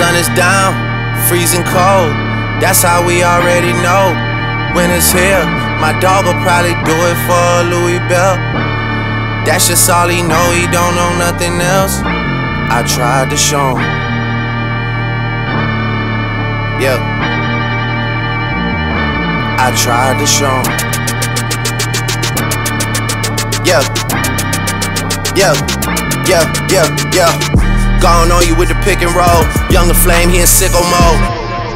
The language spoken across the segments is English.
sun is down, freezing cold. That's how we already know winter's here. My dog will probably do it for Louis Bell. That's just all he know, he don't know nothing else. I tried to show him. Yeah, I tried to show him. Yeah, yeah, yeah, yeah, yeah. Gone on you with the pick and roll. Younger Flame, he in sicko mode.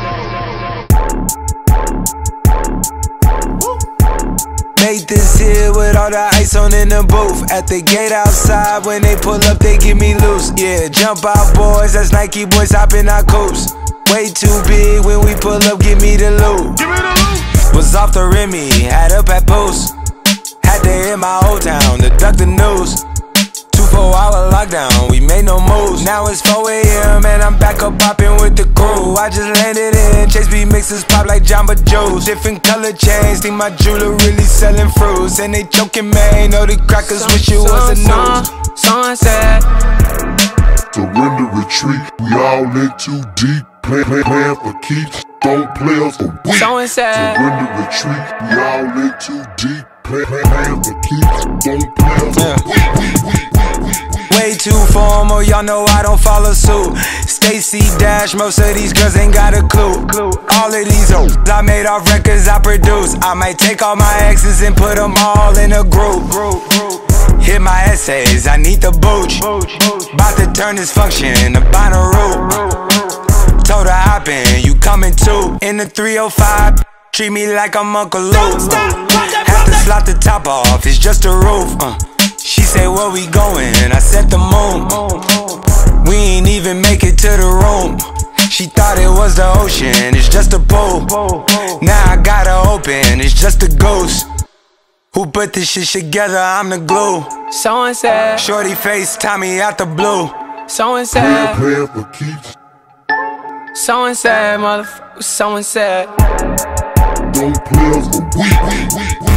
Made this here with all the ice on in the booth. At the gate outside, when they pull up, they give me loose. Yeah, jump out boys, that's Nike boys hopping our coops. Way too big when we pull up, give me the loot. Was off the Remy, had up at Post. Had to hit my old town to duck the news. 2-4-hour lockdown, we made no moves. Now it's 4 AM and I'm back up popping with the crew. I just landed in Chase B mixes pop like Jamba Juice. Different color chains, think my jeweler really selling fruits. And they joking, man, know the crackers wish it was a news. Someone said, surrender, retreat, we all in too deep. Plan for keeps, don't play us for weak. Someone said, surrender, retreat, we all in too deep. Plan for keeps, don't play us for weak. Way too formal, y'all know I don't follow suit. Stacy Dash, most of these girls ain't got a clue. All of these hoes I made off records I produce. I might take all my exes and put them all in a group. Hit my essays, I need the booch. About to turn this function into Bonnaroo. Told her hop in, you coming too. In the 305, treat me like I'm Uncle Luke. Have to slot the top off, it's just a roof. She said, where we going? I said the moon. We ain't even make it to the room. She thought it was the ocean, it's just a pool. Now I gotta open, it's just a ghost. Who put this shit together? I'm the glue. someone said, Shorty face, Tommy out the blue. someone said, Plan for keeps, someone said, motherfucker, someone said. don't play us for weak.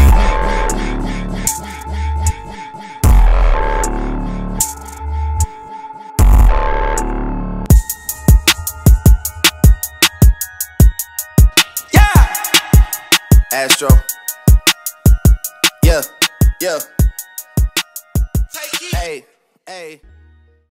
Astro. Yeah, yeah. Hey, hey.